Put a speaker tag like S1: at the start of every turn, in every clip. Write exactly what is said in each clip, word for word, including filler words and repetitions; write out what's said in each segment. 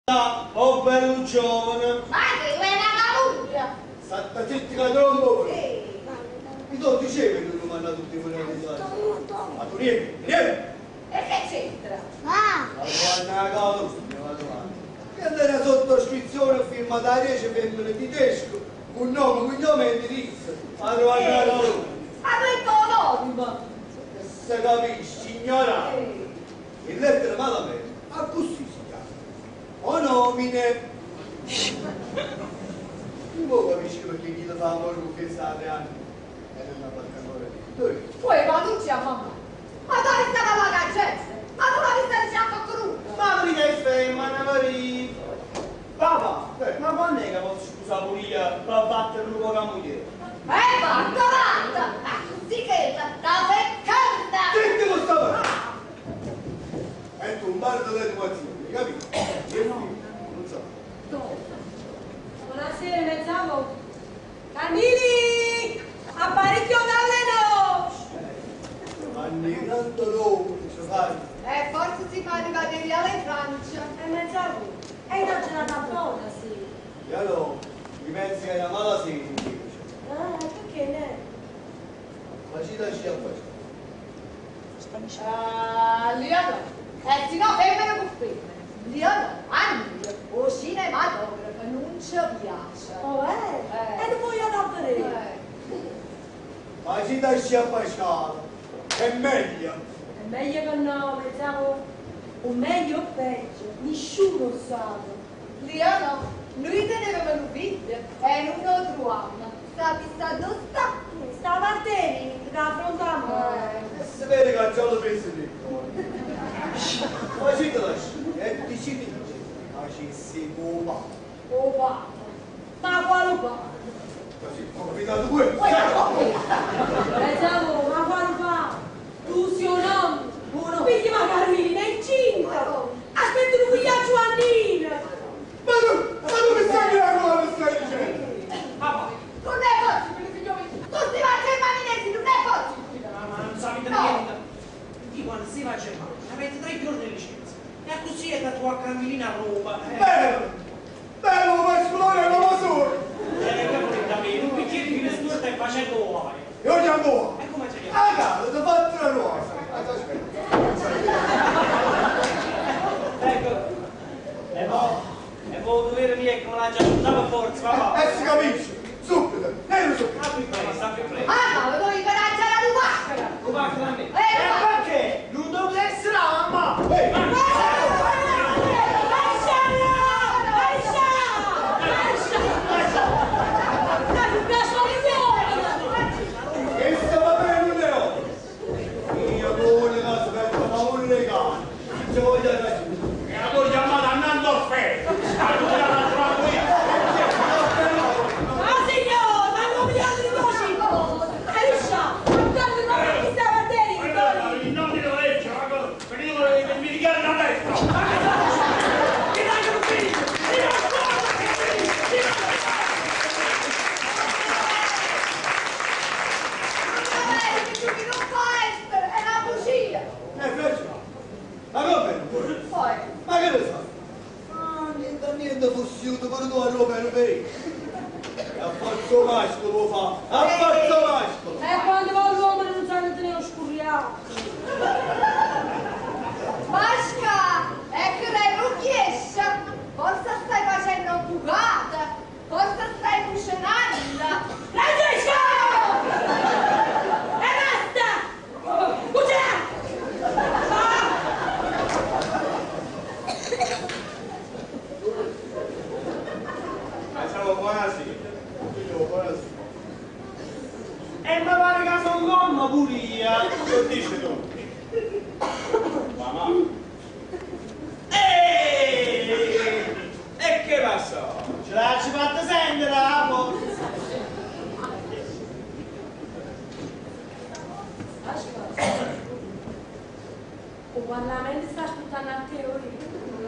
S1: Oh bello giovane!
S2: Ma che è una calugna!
S1: Santa zitti che tronco!
S2: Sì!
S1: Mi tu dicevi che non mi hanno tutti quelli di fare? Ma tu niente, niente!
S2: E che c'entra?
S3: Ah!
S1: Ma guarda la calugna, vado avanti. Che andare a sottoscrizione firmataria c'è femmine di tedesco, un nome, cognome e indirizzo. Ma trovare la calugna!
S2: Ma tu è anonimo!
S1: Se capisci, ignorante! In lettera malamente, a così si chiama. O nomine. Non può capisci perché chi lo fa amore con questa altre anni. E non la fa amore. Dove?
S2: Poi ma tu ci a mamma! Ma dove stava la caccenza? Ma tu la vista di fianco crudo!
S1: Ma Maria è femmina, Maria. Papà, eh, ma quando è che posso scusare pure io per battere un po' la moglie?
S2: Eh, vatta, vatta! Ma così che la sta peccanda!
S1: Senti lo sta! È un bardo dell'educazione, capito? Non so.
S4: Buonasera, mezzavo. Camili! Apparecchio dalle no!
S1: Annegando l'uomo, ci fai.
S2: Eh, forse si fa di materiale in Francia.
S4: E mezzavo. E una giornata buona, sì.
S1: E allora, mi pensi che è una mala sera?
S4: Ah, perché ne?
S1: Ma ci dai a questo?
S2: Ah, Leonardo! Eh, si no, femmine con femmine. Leonardo, a noi, o cinematografo, non ci piace.
S4: Oh, eh?
S2: Eh.
S4: E non voglio davvero.
S2: Eh.
S1: Ma ci dai a pasciare? È meglio.
S4: È meglio che no, mezzavo. O meglio o peggio, nessuno sa.
S2: Leonardo, noi tenevamo un figlio e non lo troviamo. Sta chissà dove sta.
S4: Sta a Martini, che affrontiamo.
S2: Eh.
S1: E si vede che già lo pensi di ma ci dai? E ti ci dici? Ma ci si può fare.
S4: Oh, va. Ma quale va?
S1: Così, ho capitato questo.
S4: Mezzavo, ma quale va? Tu sei un uomo. Uno. Pigli Margarina, è incinta. Aspetta un figlio a Giovannina.
S1: Ma tu, ma tu mi stai mirando cosa stai dicendo?
S5: Papà,
S2: Non è possibile, figlio mio. Tu stai facendo maninesi, non è possibile.
S5: ma non sapete
S2: No.
S5: niente. Tutti quando si va a Germania, avete tre giorni di licenza. E così è da tua Camillina a Roma. Eh,
S1: Bello! Bello, ma esplore non lo so!
S5: eh, che volete da me? Un bicchiere di nessuno stai facendo uova.
S1: Io ci andò!
S5: E come ci
S1: Ah,
S5: chiama?
S1: cazzo, ti ho fatto una nuova!
S5: Ecco. E poi, e poi dovere mio è che me l'ha già buttato a forza, papà.
S1: E si capisce! Subito! E lo so!
S5: Apri presto, apri presto.
S2: Ah, ma devi incoraggiare la tua maschera.
S5: Tu parti da me.
S2: Eh,
S5: E
S2: ma-
S5: perché? Non dovete essere la mamma.
S1: Ehi! Che stava bene, Leo? Io pure la aspetto, ma un legale! Non ci voglio raggiungere!
S5: E la tua chiamata andando a fare. Allora la trovo io. Il nome della legge, venite a verificare la destra. Che dai non finisce.
S2: Non può essere, è una bugia.
S1: Eh, faccio! Ma come non puoi?
S2: Poi,
S1: Ma che lo sa? Ah, niente, niente, fossiuto per tu a Roma per me. A forza maschio lo fa, a forza maschio!
S4: E quando va l'uomo non sa che te ne ho scurriato.
S2: Masca, è che lei non riesce. Forse stai facendo bucata, forse stai cucinando. Francesco!
S4: E basta! Cucina!
S1: Ma siamo quasi, siamo quasi.
S5: E mi pare che sono nonno pure io.
S1: Che dici tu?
S5: Mamma. Eeeh! E che passa? Ce l'ha ci fatta sentire la porta?
S4: O Parlamento sta ascoltando a teoria.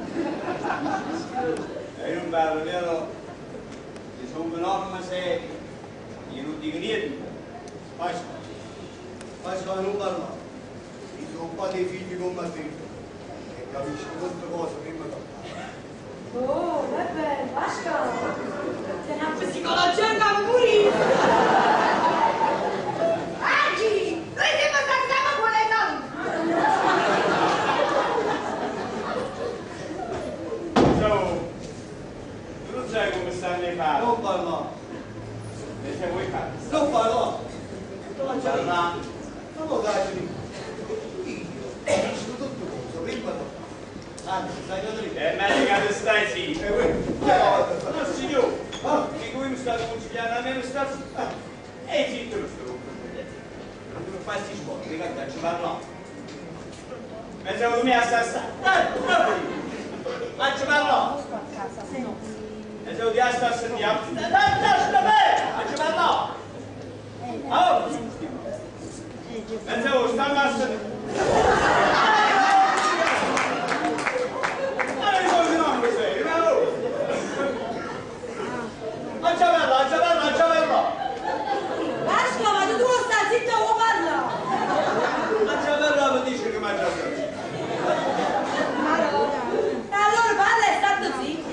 S1: E non parlo, vero? Ci sono norme serie. Io non dico niente. Faccio. Faccio non parlare. Ci sono qua dei figli con Matteo. E capisci molte cose prima di parlare.
S4: Oh, vabbè, Vasca. Se non c'è psicologia non va a morire.
S2: Oggi, noi siamo stati con le donne.
S3: So, tu non sai come stanno i fatti?
S1: Non parla.
S3: Ne sai vuoi fare?
S1: Non parla. Non
S3: Parla.
S1: parla. Non lo dai lì. Io sono tutto cosa, prima no. Anzi, stai da lì.
S3: È meglio che te stai zitto.
S1: E voi?
S3: No, signore,
S1: Ah,
S3: che voi mi state consigliando a me non state zitto. E zitto non sto. Non fai sti sporchi, ragazzi, ci parlo. Pensavo che mi a sta sta. Dai, dai. Ma ci parlo. Pensavo di a sta sentiamo. Dai, dai, da me. Ma ci parlo. Oh, pensavo stanno a sentire.
S4: Vasca, ma tu non stai zitto o parla? E allora parla e state zitto.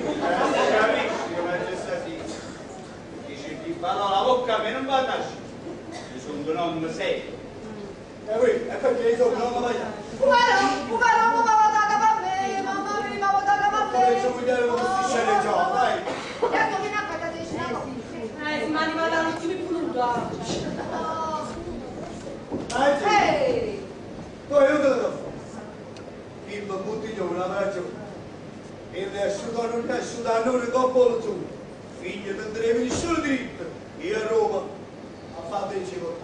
S1: e voi? E perché io sono non voglio?
S2: Guarda, guarda, mamma va a me, mamma mia, mamma va a me.
S1: Come ci vogliamo questi sceneggiati, dai.
S2: Ecco che non fai da scena.
S4: Eh, si mi arriva dall'ultimo punto.
S1: Dai, sì.
S2: Ehi,
S1: Tu hai venuto da fare? Il bottiglione, una braccia. Il asciutano, il asciutano, il coppo su. Figlio, non devi nessuno diritto. Io a Roma. Ha fatto il cibo.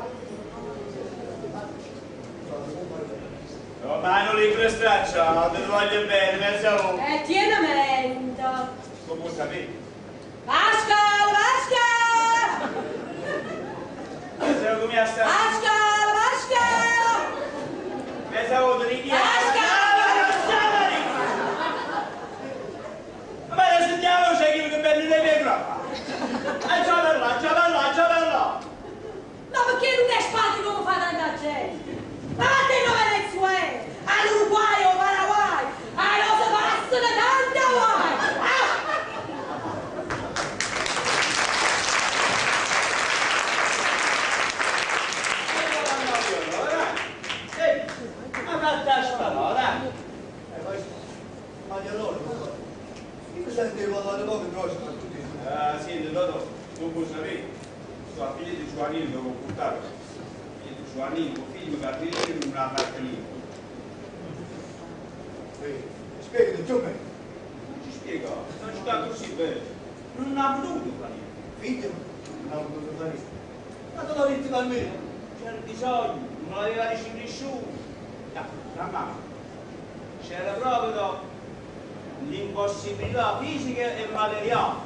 S3: No, ma non li prestraccia, te lo voglio bene, pensavo.
S4: Eh, tieni a mente.
S3: Come sapete?
S4: Vasca, Vasca!
S3: Pensavo come a stare.
S4: Vasca, Vasca!
S3: Pensavo di richiamare.
S4: Vasca!
S3: Ma adesso sentiamo se chi che bello le mie groppa. E già per là, già per là, già per là.
S4: Ma perché non è spazio come fa tanta gente? Ma te non Venezuela, all'Uruguay o Paraguay, a non si passano tanta guai!
S3: Ma fatta spalla,
S1: E poi, ma gli allora, io mi sentivo parlare poco prossimo a tutti.
S3: ah, sì, Dotto, tu puoi sapere, sto figlio di Giovannino devo portare. Figlio di Giovannino, figlio di Carlino, non ha Martellino.
S1: Spiegati, giù me.
S3: Non ci spiega, non ci sta così bene. Non ha potuto fare.
S1: Figlio, non ho potuto fare. Ma tu l'hai detto almeno.
S3: C'era bisogno, non l'aveva deciso nessuno. No, la mamma. C'era proprio l'impossibilità fisica e materiale.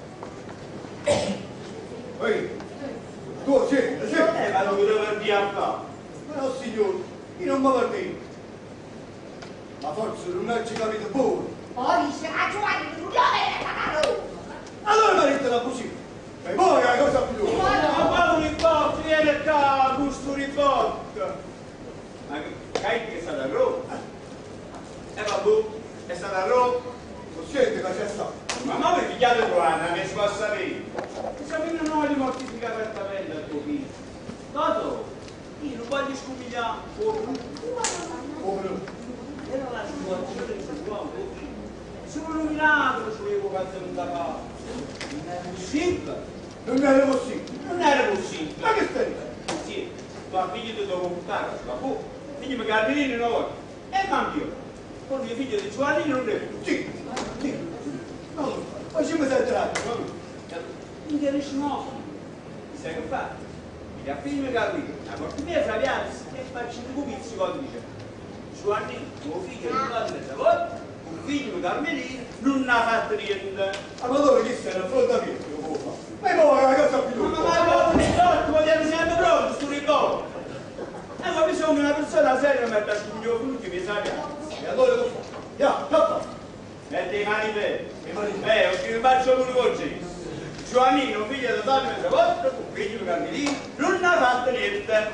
S1: Ehi, tu senti,
S3: Eh,
S1: senti.
S3: ma lo dovevo dire a fare.
S1: Ma no, signore, io non mi partito. Ma forse non hai capito buono.
S2: poi dice a Giovanni, non lo deve fare.
S1: Allora mi ha detto la così. E poi la cosa più.
S3: Ma qua un riporto, viene qua, gusto riporto. Ma che è stata a Roma? E vabbè, è stata a Roma.
S1: Lo senti che c'è stato?
S3: Ma ma voi figliate Giovanna, che si può sapere? Mi sa che non voglio mortificare apertamente al tuo figlio. Toto, io non voglio scomigliare.
S1: Come no?
S3: Era la situazione che si trova. Sono un miracolo, ci avevo quando non da parte. Non era possibile.
S1: Non era possibile.
S3: Non era possibile.
S1: Ma che stai?
S3: Sì, tua figlia ti devo portare a sua bocca. Figlio mi Carlino una volta. E manch'io. Con mio figlio di Giovanni non devo.
S1: Sì, sì. Non lo so. Ma ci mi sei tratto.
S3: Non chiarisci no. Sai che fa? Mi dà figlio mi Carlino. La portuguese piazza e faccio un cupizzo quando dice Giovanni, tuo figlio è andato mezza volta, un figlio di Carmelino non ha fatto niente.
S1: Ma dove chi sei? Affrontamento lo può fare. Ma poi la cosa più.
S3: Ma ma ma un ricordo, vogliamo sempre pronto, sto ricordo. E ho bisogno di una persona seria per mettere sul mio frutti, mi sa che.
S1: E allora lo fa. Ya, tappa.
S3: Metti le mani bene.
S1: Le mani bene.
S3: Eh, ho scritto il bacio pure con te. Giovannino, figlio di Fabio mezza volta, un figlio di Carmelino, non ha fatto niente.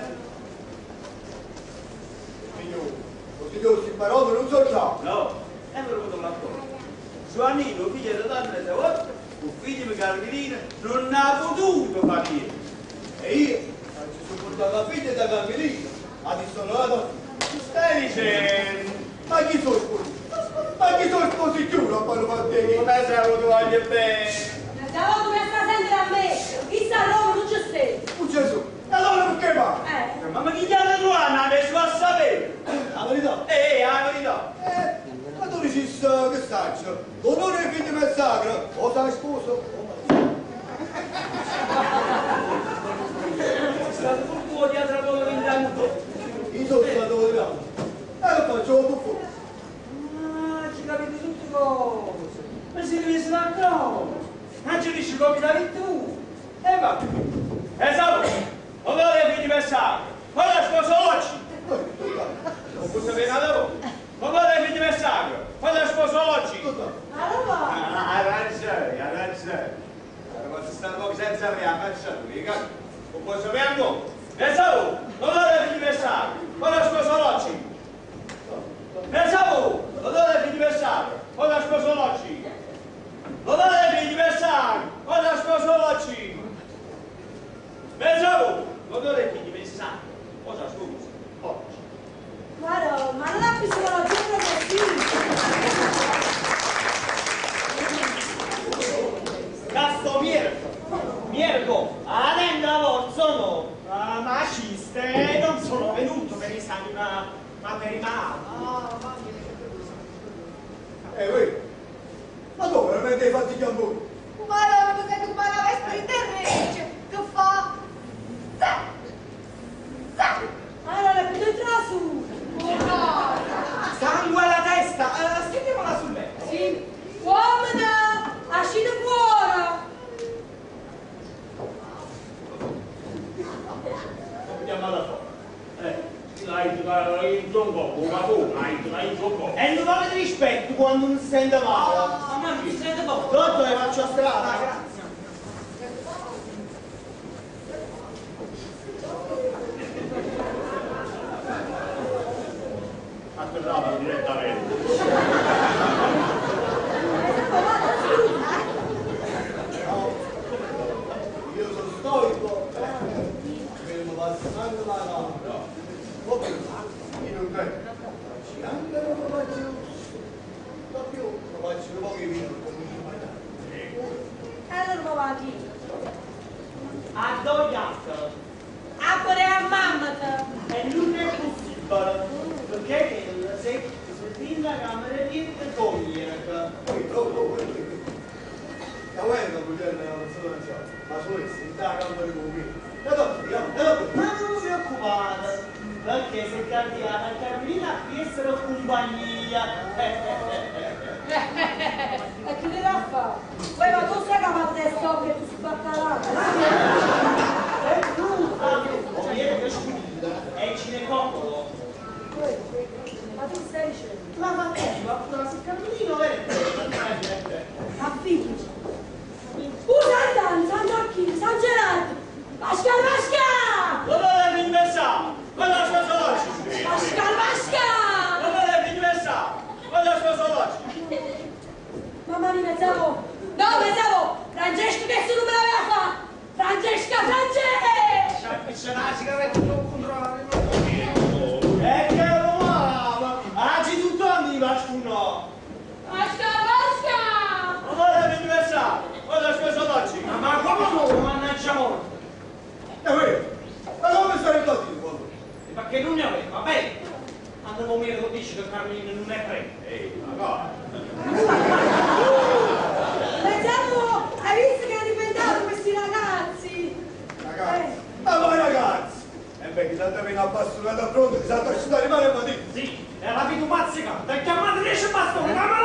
S1: Signore, lo signore si parole non so già.
S3: No, e me lo vedo là fuori. Giovannino, figlio di Donna Sevotta, un figlio di Carmelina, non ha potuto capire.
S1: E io, non ci sono portato la figlia da Carmelina, adesso non la do.
S3: Stai dicendo?
S1: Ma chi sono sposi? Ma chi sono sposi più, non parlo per te?
S3: Come sei voluto voglio bene?
S4: Stavo come sta sempre a me, chi sta a Roma non c'è stai.
S1: Oh Gesù, e allora perché va?
S4: Eh,
S3: Ma chi chiama Luana adesso a sapere?
S1: La verità?
S3: Eh, la verità.
S1: Eh, ma tu dici sta- che saccio? L'onore è figlio del sacro, o sei sposo o marito.
S3: Sta tutto dietro quello intanto.
S1: Io sono stato di là. E lo faccio un buffo.
S3: Ah, ci capite tutte cose. Ma si deve essere d'accordo. Non ci dici come la vita tu. E va. E saluto. Lo vuole figli per sacro. Poi la sposo oggi. Non può sapere nada voi. Lo vuole figli per sacro. Poi la sposo oggi.
S4: a Roma.
S3: Ah, ha ragione, ha ragione. Ma se sta poco senza me, ha ragione. Non può sapere voi. E saluto. Lo vuole figli per sacro. Poi la sposo oggi. Pensavo, lo date figli per sacro, poi la sposo oggi. Lo date figli per sacro, poi la sposo oggi. Pensavo, lo date figli per sacro, poi la sposo oggi.
S4: Ma no, ma non ha psicologia così.
S3: Casto Mirko, Mirko, adesso sono uh, maciste, non sono venuto per esami, ma, ma per i mali.
S1: Eh, voi, ma dove veramente hai fatti i gamboni?
S2: Ma no, perché tu parla vespa di terrece, che fa? Zè! Zè!
S4: Allora, più di su.
S2: Oh no!
S3: Sangue alla testa, uh, scriviamola sul letto.
S4: Sì, uomini, uscite fuori.
S3: Andiamo alla fuori. Eh. Il tronco, un capo, il tronco. E non avete rispetto quando non si sente male.
S5: Ma non si sente poco.
S3: Dottore, faccio a strada.
S5: Grazie.
S3: Atterrava direttamente.
S1: No, io sono storico. Me lo passando la no. Poi, io non credo. Ci anche non lo faccio. Non più, lo faccio un po' che vino, comincio a mangiare.
S4: Allora, va chi?
S3: A dogliato.
S4: A pure a mamma te.
S3: E non è possibile. Perché se se in la camera di togliere.
S1: Poi, proprio, poi, la guerra vuol dire una sola nazione, ma solo se in da campo di convegno. E dopo, e dopo.
S3: Ma non si occupate, perché se cambiata Carmelina qui essere compagnia.
S4: E chi le la fa? Poi ma tu sai che ma te sto che tu spaccarà.
S3: E tu, o viene che scusa, e il cinecoccolo.
S4: Ma tu stai dicendo?
S3: La faceva, la si Carmelino, vero?
S4: A figli. Scusa, San San Giacchino, San Gerardo. Pascal Vasca!
S3: Dove è l'universale? Quando la sposo oggi?
S4: Pascal Vasca!
S3: Dove è l'universale? Quando la sposo oggi?
S4: Mamma mia, pensavo. No, pensavo. Francesca che se non me l'aveva fatto. Francesca, Francesca!
S3: C'è una sigaretta non controllare. E che lo male! Oggi tutto anni va scuno!
S4: Pascal Vasca!
S3: Dove è l'universale? Quando la sposo oggi?
S5: Ma come no? Mannaggia morte.
S1: E voi, ma come stai partito quando?
S5: Perché non ne aveva, va bene. Andiamo a dire che dice che Carmelina non è presa.
S3: Ehi, ma no!
S4: Pensavo, hai visto che hanno diventato questi ragazzi?
S1: Ragazzi, ma voi ragazzi! E beh, chi tanto viene appassionato a pronto, chi sa asciugare male ma dico.
S5: Sì, era più pazzica. Perché a madre riesce a bastone, ma